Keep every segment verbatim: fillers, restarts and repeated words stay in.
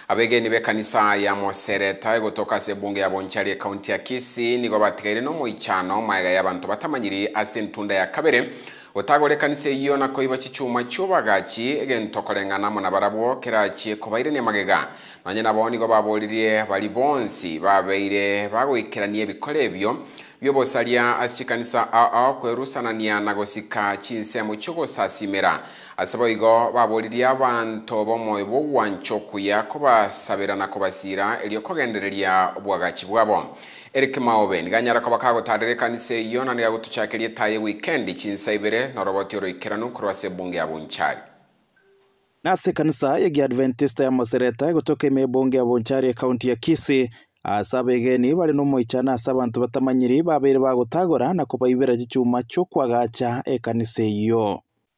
Abegeni be kanisa ya Mosereta gotoka se bunge ya Bochari county ya Kisii nigo batigaire no muichano maiga y'abantu batamanyiri ase ntunda ya kabere otagore kanisa iyo nako iba chichuma cyobagachi egentokorengana mona barabwo kerachi kubaire ne magega nanye nabo nigo babolirie bali bonsi babeire bagoikeranie bikole byo byobosalia asikanisa a a kwerusanania nagosika chinse mu cyogo sasimera asaba igo babolirie abantu bomoye bo wanchoku yakoba sabera nakobasira elio kogendereria obwagachi bwabo Eric Maobe nganyara ko bakago tadere kanise iyo nani yagutuchakelie taye weekend chinsaibere no roboti roikeranu kurwase bunge ya Bochari Nase kanisa ya Adventista ya Mosereta gotoka ime bunge ya Bochari county ya Kisii asabegeni bali no moichana asabantu batamanyiri babere bagutagora na kubaibera gichuma cyo kwagacha e kanise iyo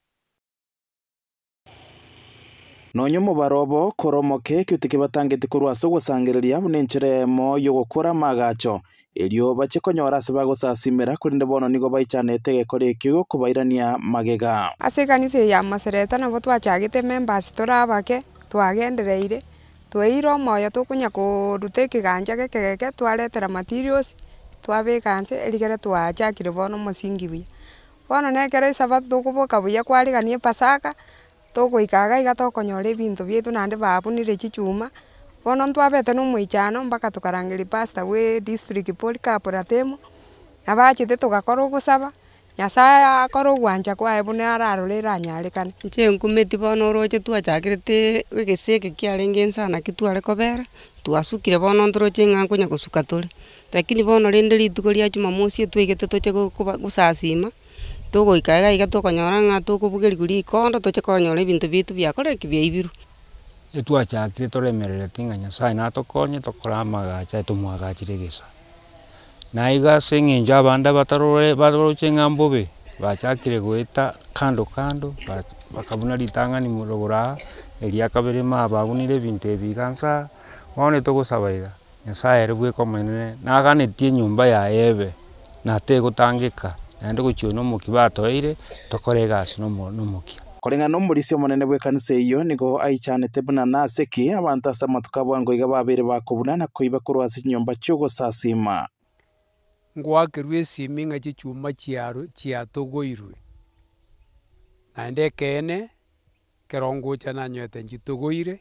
Nonyo mubarobo koromoke kyutike batangete kurwaso gusangereria bunencheremo yo gukora magacho elio bachikonyora sibago sasimera kurinde bono nigo baichanete gekore kyo kubairania magega ase kanise ya Mosereta nabo twachagite members torabake twagendereire tweiro moyo tukunya kurute kiganja gekege twaretera materials twabekanse eligere twachakire bono musingi bia bono nekere sabato tukuboka buya kwariganie pasaka Toko ikaga igatokonyora ebintu byetu nande babunire chichuma bono twabete no muichano mpaka tukarangiri pastor we district polycarporatemo abachite tugakora ogusaba Nyasaye akora ogwanja kwae bune ararorera anyarekane nche nkumeti bono roche twachakirete egeseke kiarenge nsana kitware kobera twasukire bono ntoroche ngankonya gusuka tore lakini bono rende rituko ria Jumamosi twigete toche gusasima Togo ikaga igatokonyora nga tokubugeri kuri kondo toche konyora ibintu bitu byakoreki byaibiro etwachakire toremerere tinga Nyasaye natokonye tokora magacha tumwagachire gesa naiga senginja banda batarore baroche ngambobe bachakire gweta kando kando bakabuna litanga ni murogora elia kabere ma babunire binte bigansa wone togosabaiga Nyasaye rebwe komenene naganetie nyumba ya ebe na tegotangika Nande guchyono mukibatoire tokoregasi no no mukia Korenga no murisio monene bwe kanise iyo nigo aichanete buna naseki abantu asamatuka bwango iga babere bakobuna na koiba kurwasi nyomba cyogo sasima Ngwakerwe siminga chichuma chiaro chiatogoirwe Nande kene kerongo chana nyote njitogoire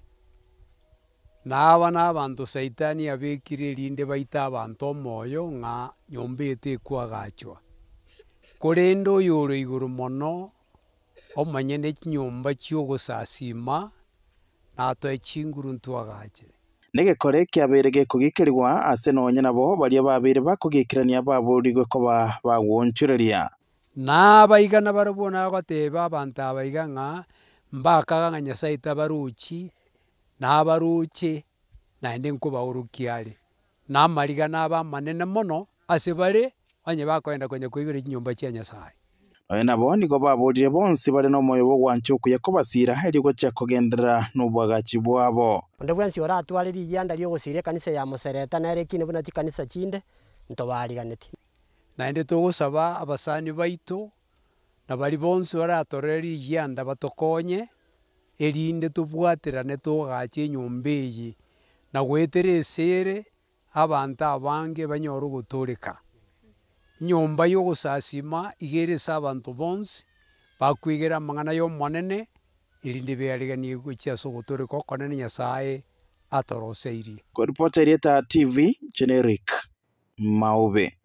Naba nabantu saitani abekire rinde baita abantu moyo nga nyombete kwagachwa Korendo yoro iguru mono omanyene nyumba cyogo sasima nato echinguru ntwagache Nege kore kyaberege kugikerwa ase nonye nabo bali babere bakugikirania baburirwe ko bagwonchureria Naba igana barabona gateba abantu abaiga nga mbakaga nga Nyasaye tabaruchi nabaruche naende nkuba urukiale namariga naba manene mono ase bare Anye bakoenda kwenye kuibira nyumba cia Nyasaye. Oye nabo nigo babulire bonsi bale no moyo bo gwanchuku yakobasira eligo cha kugendera n'ubwagachi bwabo. Ndebwansi ora atwaliri yanda lyo gusire kanisa ya Mosereta na rekine buna kanisa chinde ntobariganeti. Naende tugusaba abasani baito na bali bonsi ora atoreri yanda batokonye elinde tubwaterane tugachi nyumba iyi na gweteresere abantu abange banyoro guturika. Nyomba yo gusasima igere sabantu bonsi bakwigera mangana yo monene irinde beariganie guchia sogotore ko konene Nyasaye atoroseiri Ko reporter ya T V generic Maube